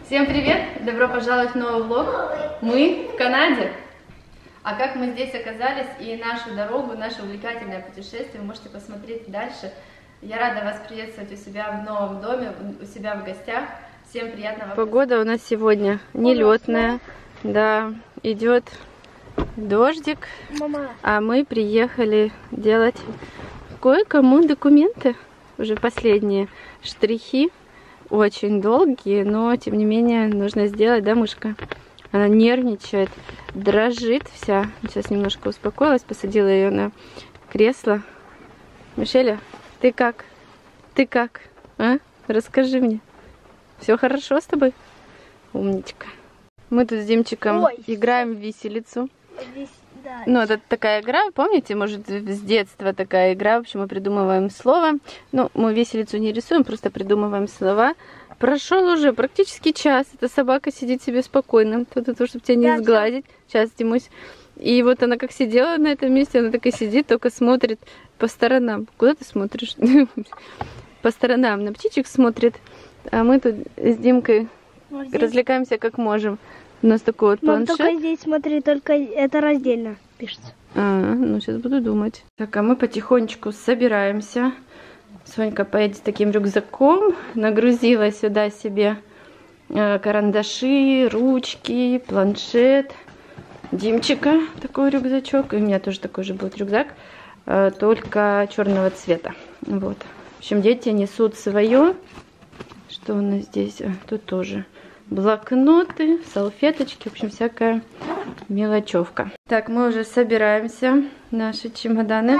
Всем привет! Добро пожаловать в новый влог. Мы в Канаде. А как мы здесь оказались и нашу дорогу, наше увлекательное путешествие, вы можете посмотреть дальше. Я рада вас приветствовать у себя в новом доме, у себя в гостях. Всем приятного. Погода у нас сегодня нелетная. Да, идет дождик. А мы приехали делать кое-кому документы. Уже последние штрихи. Очень долгие, но тем не менее нужно сделать, да, мышка? Она нервничает, дрожит вся. Сейчас немножко успокоилась, посадила ее на кресло. Мишеля, ты как? Ты как? А? Расскажи мне. Все хорошо с тобой? Умничка. Мы тут с Димчиком играем в виселицу. Да. Ну, это такая игра, помните, может, с детства такая игра, в общем, мы придумываем слово. Ну, мы виселицу не рисуем, просто придумываем слова. Прошел уже практически час, эта собака сидит себе спокойно, чтобы тебя не сгладить. Сейчас, Димусь. И вот она как сидела на этом месте, она так и сидит, только смотрит по сторонам. Куда ты смотришь? По сторонам, на птичек смотрит. А мы тут с Димкой развлекаемся как можем. У нас такой вот планшет. Только здесь, смотри, только это раздельно пишется. Ну сейчас буду думать. Так, а мы потихонечку собираемся. Сонька поедет с таким рюкзаком. Нагрузила сюда себе карандаши, ручки, планшет. Димчика такой рюкзачок. И у меня тоже такой же будет рюкзак, только черного цвета. Вот. В общем, дети несут свое. Что у нас здесь? Тут тоже блокноты, салфеточки, в общем, всякая мелочевка. Так, мы уже собираемся, наши чемоданы.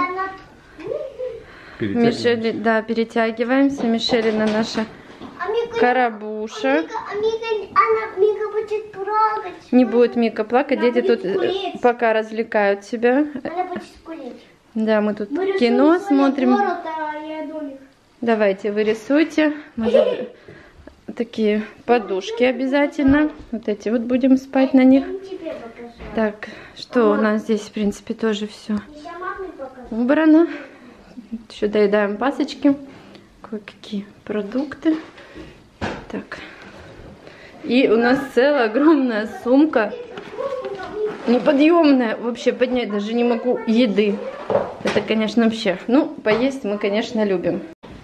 Мишель, да, перетягиваемся. Мишелина наша карабуша. Мика будет плакать. Не будет Мика плакать, дети тут пока развлекают себя. Она будет скулить. Да, мы тут кино смотрим. Давайте, вы рисуйте. Такие подушки обязательно. Вот эти вот будем спать на них. Так, что у нас здесь, в принципе, тоже все убрано. Еще доедаем пасочки. Кое-какие продукты. Так. И у нас целая огромная сумка. Неподъемная. Вообще поднять даже не могу еды. Это, конечно, вообще. Ну, поесть мы, конечно, любим.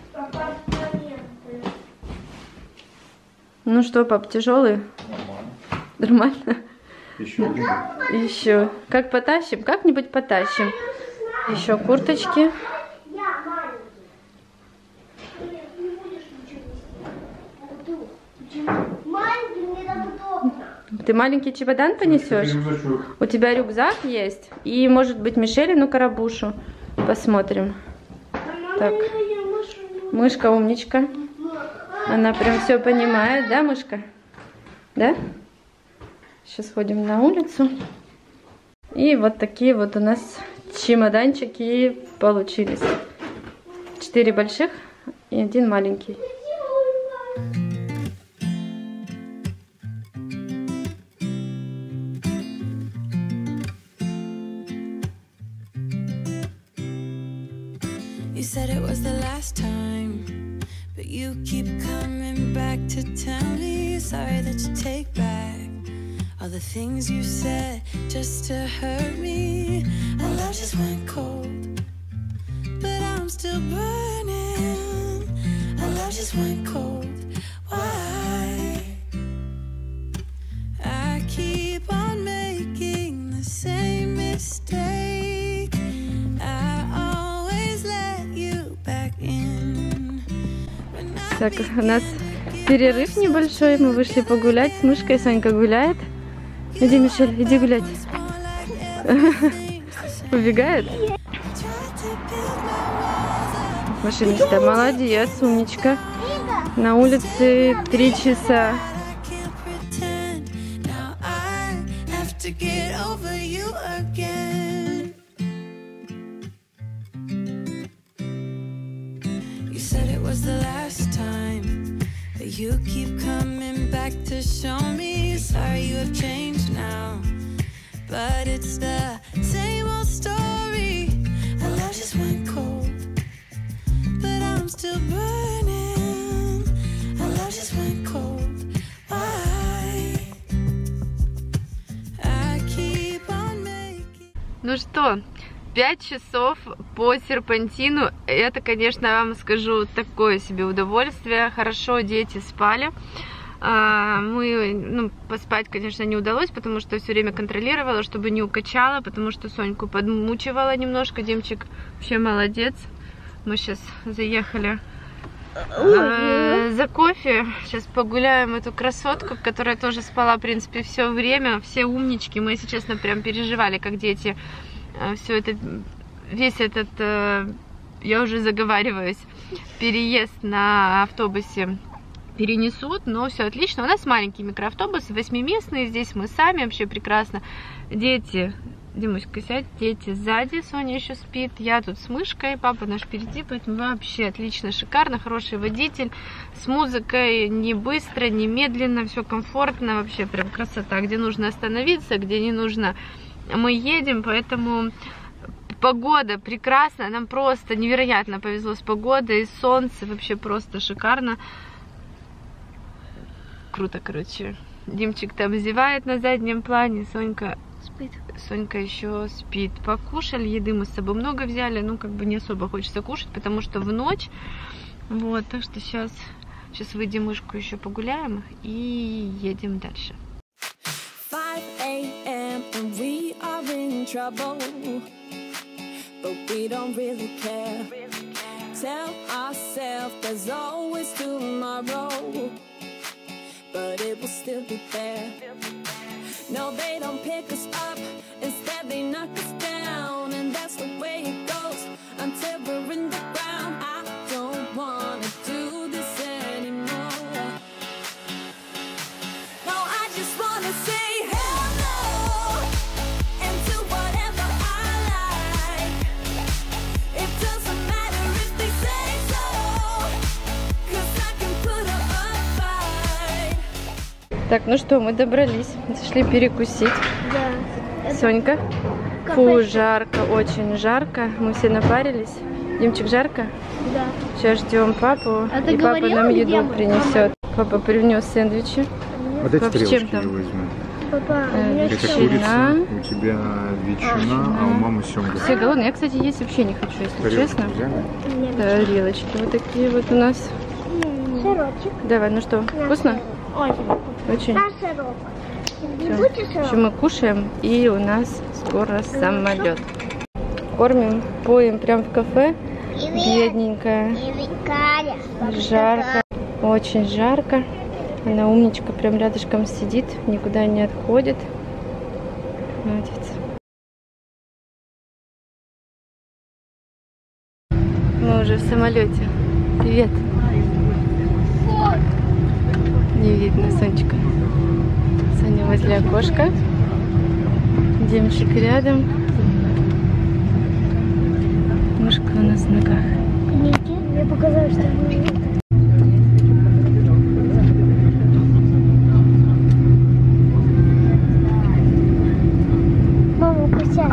Ну что, пап, тяжелый? Нормально? Еще. Как потащим? Как-нибудь потащим. Еще курточки. Ты маленький чемодан понесешь? У тебя рюкзак есть? И, может быть, Мишелину карабушу. Посмотрим. Так. Мышка умничка. Она прям все понимает, да, мышка? Да? Сейчас ходим на улицу. И вот такие вот у нас чемоданчики получились. 4 больших и 1 маленький. You said it was the last time. But you keep coming back to tell me sorry that you take back all the things you said just to hurt me. Our love just went cold, but I'm still burning. Our love just went cold. Why? I keep on making the same mistake. I always let you back in. Так, у нас перерыв небольшой, мы вышли погулять с мышкой, Сонька гуляет. Иди, Мишель, иди гулять. Убегает? Машинista, молодец, умничка. На улице 3 часа. You keep coming back to show me. Sorry you have changed now, but it's the same old story. Our love just went cold, but I'm still burning. Our love just went cold. Why? Ну что, 5 часов по серпантину. Это, конечно, вам скажу, такое себе удовольствие. Хорошо дети спали. Мы, поспать, конечно, не удалось, потому что все время контролировала, чтобы не укачала, потому что Соньку подмучивала немножко. Демчик вообще молодец. Мы сейчас заехали за кофе. Сейчас погуляем эту красотку, которая тоже спала, в принципе, все время. Все умнички. Мы, если честно, прям переживали, как дети все это, весь этот, я уже заговариваюсь, переезд на автобусе перенесут, но все отлично. У нас маленький микроавтобус, 8-местный, здесь мы сами, вообще прекрасно. Дети, Димуська, сядь, дети сзади, Соня еще спит, я тут с мышкой, папа наш впереди, поэтому вообще отлично, шикарно, хороший водитель, с музыкой, не быстро, не медленно, все комфортно, вообще прям красота, где нужно остановиться, где не нужно, мы едем, поэтому погода прекрасная, нам просто невероятно повезло с погодой, солнце, вообще просто шикарно. Круто, короче. Димчик там зевает на заднем плане, Сонька спит. Сонька еще спит. Покушали, еды мы с собой много взяли, как бы не особо хочется кушать, потому что в ночь. Вот, так что сейчас выйдем мышку еще погуляем и едем дальше. 5 a.m. and we are in trouble, but we don't really care. Tell ourselves there's always tomorrow, but it will still be there. No, they don't pick us up, instead they knock us down, and that's the way it goes until we're in the ground. I don't wanna do this anymore. No, I just wanna say hello and do whatever I like. It doesn't matter if they say so, 'cause I can put up a fight. Так, ну что, мы добрались, зашли перекусить. Да. Сонька? Фу, жарко, очень жарко. Мы все напарились. Димчик, жарко? Да. Сейчас ждем папу, А ты и папа говорила, нам где еду мы? принесет. Папа привнес сэндвичи. Вот эти Пап, с чем тарелочки там? я возьму. Папа, у меня Это ветчина. курица, у тебя ветчина, а у мамы семга. Все голодные. Я, кстати, есть вообще не хочу, если Тарелочки честно. взяли? Тарелочки вот такие вот у нас. сырочек. Давай, ну что, вкусно? Очень. Очень. На сырок. Не Всё. будете В сырок? общем, мы кушаем, и у нас скоро самолет. Кормим, поем прям в кафе. Бедненькая. Жарко. Очень жарко. Она умничка, прям рядышком сидит, никуда не отходит. Молодец. Мы уже в самолете. Привет. Не видно, Сонечка. Соня возле окошка. Демчик рядом. Мышка у нас в ногах. Мне показалось, что вы... Мама, присядь.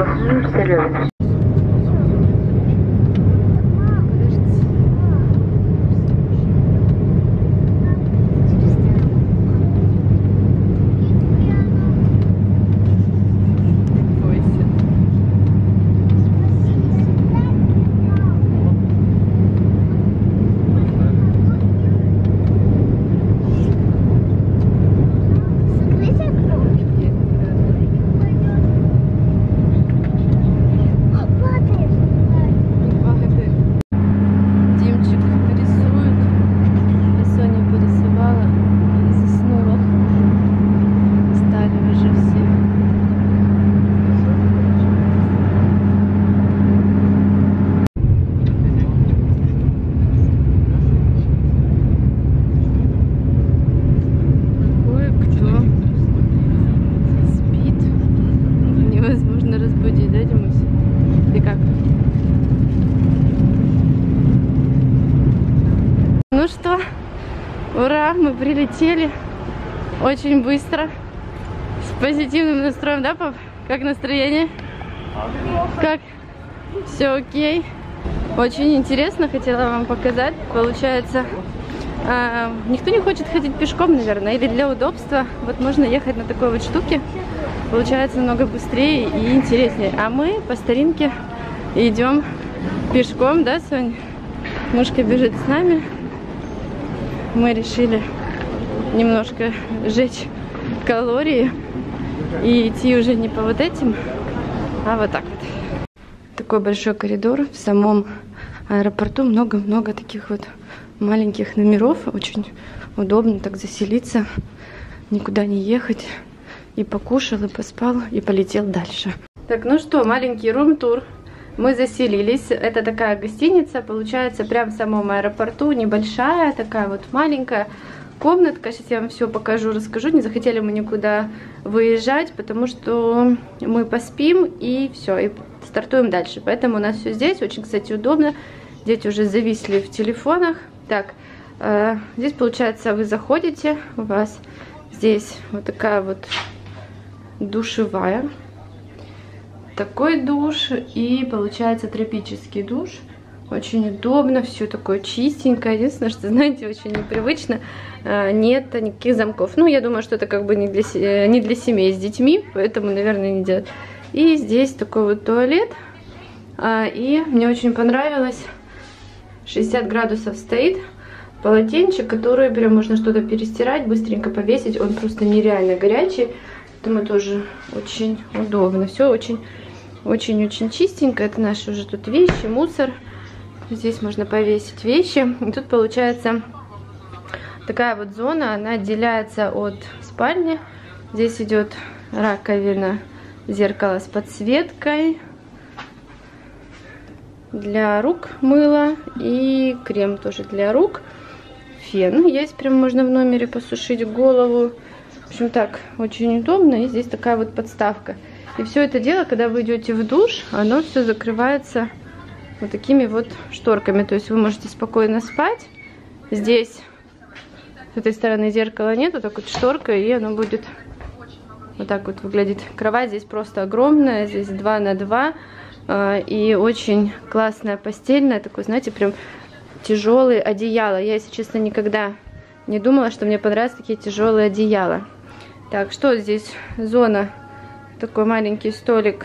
Ну что, ура, мы прилетели очень быстро, с позитивным настроем, да, пап? Как настроение? Как? Все окей? Очень интересно, хотела вам показать. Получается, никто не хочет ходить пешком, наверное, или для удобства. Вот можно ехать на такой вот штуке. получается намного быстрее и интереснее. А мы по старинке идем пешком, да, Соня? Мышка бежит с нами. Мы решили немножко сжечь калории и идти уже не по вот этим, а вот так вот. Такой большой коридор. В самом аэропорту много-много таких вот маленьких номеров. Очень удобно так заселиться, никуда не ехать. И покушал, и поспал, и полетел дальше. Так, ну что, маленький рум-тур. Мы заселились. Это такая гостиница, получается, прямо в самом аэропорту. Небольшая, такая вот маленькая комнатка. Сейчас я вам все покажу, расскажу. Не захотели мы никуда выезжать, потому что мы поспим и все, и стартуем дальше. Поэтому у нас все здесь. Очень, кстати, удобно. Дети уже зависли в телефонах. Так, здесь, получается, вы заходите, у вас здесь вот такая вот душевая. Такой душ и, получается, тропический душ. Очень удобно, все такое чистенькое. Единственное, что, знаете, очень непривычно, нет никаких замков. Ну, я думаю, что это как бы не для семей с детьми, поэтому, наверное, не делать. И здесь такой вот туалет. И мне очень понравилось, 60 градусов стоит полотенчик, который прям можно что-то перестирать, быстренько повесить. Он просто нереально горячий, поэтому тоже очень удобно. Все очень-очень чистенько. Это наши уже тут вещи, мусор. Здесь можно повесить вещи. И тут получается такая вот зона, она отделяется от спальни. Здесь идет раковина, зеркало с подсветкой. Для рук мыло и крем тоже для рук. Фен есть, прям можно в номере посушить голову. В общем, так, очень удобно. И здесь такая вот подставка. И все это дело, когда вы идете в душ, оно все закрывается вот такими вот шторками. То есть вы можете спокойно спать. Здесь с этой стороны зеркала нет, вот так вот шторка, и оно будет вот так вот выглядеть. Кровать здесь просто огромная, здесь 2 на 2. И очень классная постельная, такой, знаете, прям тяжелые одеяла. Я, если честно, никогда не думала, что мне понравятся такие тяжелые одеяла. Так, что здесь? Зона, такой маленький столик,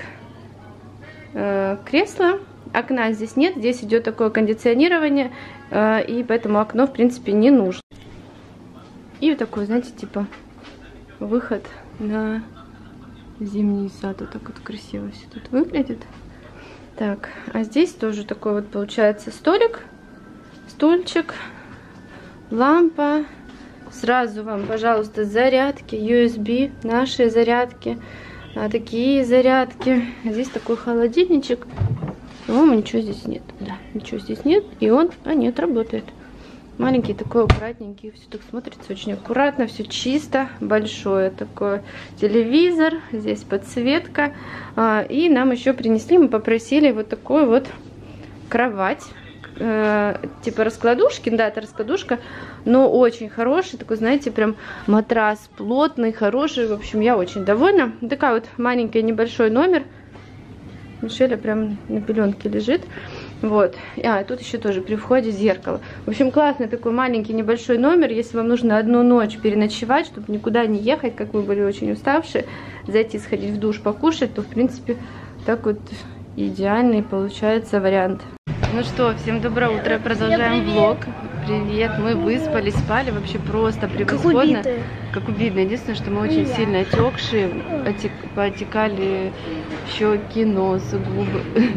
кресло. Окна здесь нет, здесь идет такое кондиционирование, и поэтому окно, в принципе, не нужно. И вот такой, знаете, типа выход на зимний сад. Вот так вот красиво все тут выглядит. Так, а здесь тоже такой вот получается столик, стульчик, лампа. Сразу вам, пожалуйста, зарядки, USB, наши зарядки, такие зарядки. Здесь такой холодильничек. По-моему, ничего здесь нет. Да, ничего здесь нет. И он, нет, работает. Маленький такой, аккуратненький. Все так смотрится очень аккуратно, все чисто. Большой такой телевизор. Здесь подсветка. И нам еще принесли, мы попросили вот такую вот кровать. Типа раскладушки. Да, это раскладушка, но очень хороший. Такой, знаете, прям матрас плотный, хороший. В общем, я очень довольна. Такая вот маленький небольшой номер. Мишеля прям на пеленке лежит. Вот. Тут еще тоже при входе зеркало. В общем, классный такой маленький небольшой номер. Если вам нужно одну ночь переночевать, чтобы никуда не ехать, как вы были очень уставшие, зайти, сходить в душ, покушать, то, в принципе, так вот идеальный получается вариант. Ну что, всем доброе утро. Продолжаем влог. Привет. Мы выспались, спали вообще просто превосходно. Как убитые. Единственное, что мы очень сильно отекшие. Поотекали щеки, нос, губы.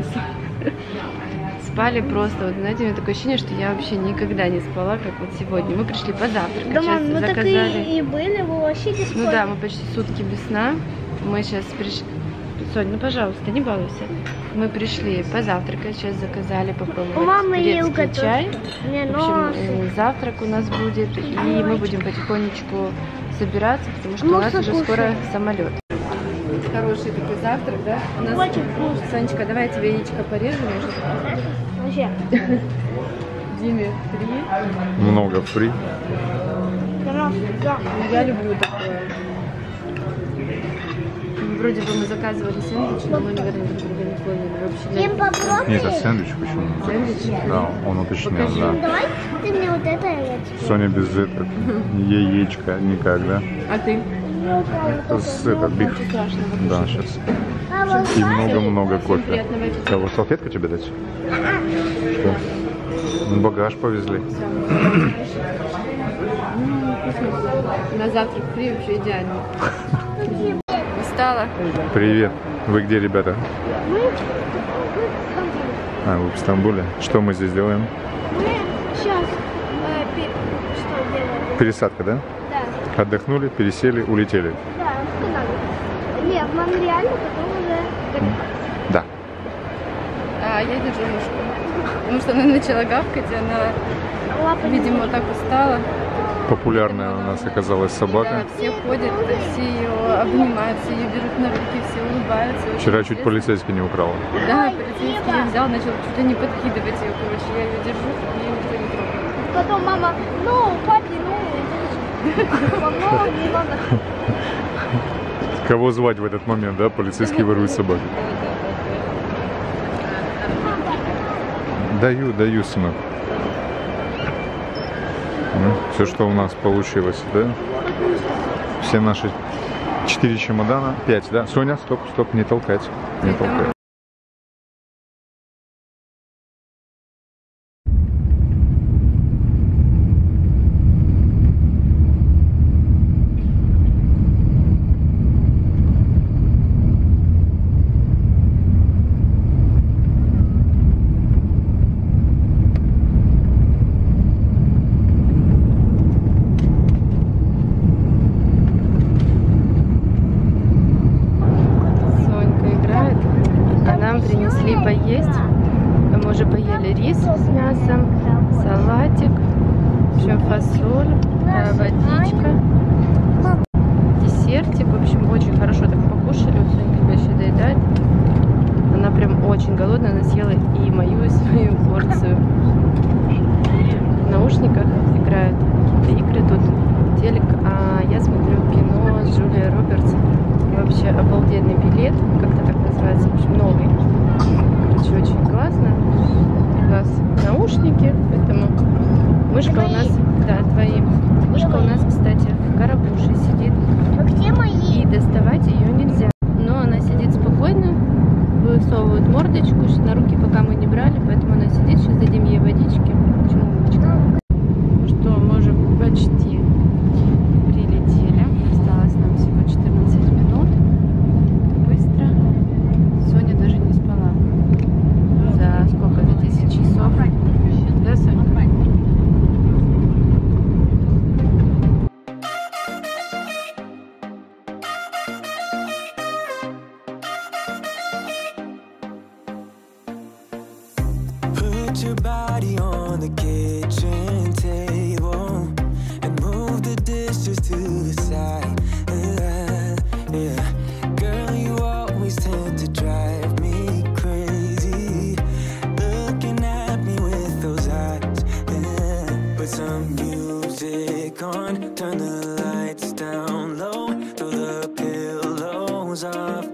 Спали просто, вот знаете, у меня такое ощущение, что я вообще никогда не спала, как вот сегодня. Мы пришли позавтракать. Да, мам, мы заказали. Так и были, вы вообще не спали. Ну да, мы почти сутки без сна. Мы сейчас пришли. Сонь, ну пожалуйста, не балуйся. Мы пришли позавтракать, сейчас заказали попробовать грецкий чай. В общем, завтрак у нас будет, и мы будем потихонечку собираться, потому что у нас уже скоро самолет. Хороший такой завтрак, да? У нас... Очень вкусно. Сонечка, давай я тебе яичко порежу. Вообще. Диме фри. Много фри. Я люблю такое. Вроде бы мы заказывали сэндвич, но мы, наверное, друг друга не поняли. Вообще Нет, это сэндвич почему? Сэндвич? Да, он уточнил, да. Давай ты мне вот это, а я тебе. Соня без этого, яичко никак, да? А ты? Этот биф. Да, сейчас. И много-много кофе. Кого, салфетку тебе дать? Что? Багаж повезли. На завтрак фри вообще идеально. Устала? Привет. Вы где, ребята? Мы Вы в Стамбуле. Что мы здесь делаем? сейчас что делаем? Пересадка, да? Да. Отдохнули, пересели, улетели. Да, сказали. Нет, нам реально потом уже... Да. А я держу мышку. Потому что она начала гавкать, и она, видимо, так устала. Популярная у нас оказалась собака. Да, все ходят, все ее обнимают, все ее берут на руки, все улыбаются. Очень Вчера чуть интересно. полицейский не украл. Да, полицейский ее взял, начал чуть ли не подкидывать ее, короче. Я ее держу, и ее никто не трогает. Потом мама, папе, не надо. Кого звать в этот момент, да? Полицейский ворует собаку. Даю, сынок. Ну, все, что у нас получилось, да? Все наши 4 чемодана, 5, да? Соня, стоп, не толкать. Не толкать. Принесли поесть. Мы уже поели рис с мясом, салатик, еще фасоль, водичка, десертик. В общем, очень хорошо так покушали. Вот Соня еще доедает. Она прям очень голодная. Она съела и мою, и свою порцию. В наушниках играют какие-то игры. Тут телек. А я смотрю кино с Джулией Робертс. Вообще обалденный билет. Как-то так называется. В общем, новый. Короче, очень классно. У нас наушники, поэтому мышка у нас, да, твои. Мышка у нас, кстати, в коробуше сидит. А где мои? И доставать ее нельзя. Но она сидит спокойно, высовывает мордочку. На руки пока мы не брали, поэтому она сидит. Сейчас дадим ей водички. Почему умничка? Ну что, мы уже почти прилетели. Осталось нам всего 14 минут. Быстро. Соня даже не спала. За сколько? За 10 часов. Да, Соня? Put your body on the kitchen table and move the dishes to the side. Yeah. Girl, you always tend to drive me crazy, looking at me with those eyes. Yeah. Put some music on, turn the lights down low, throw the pillows off.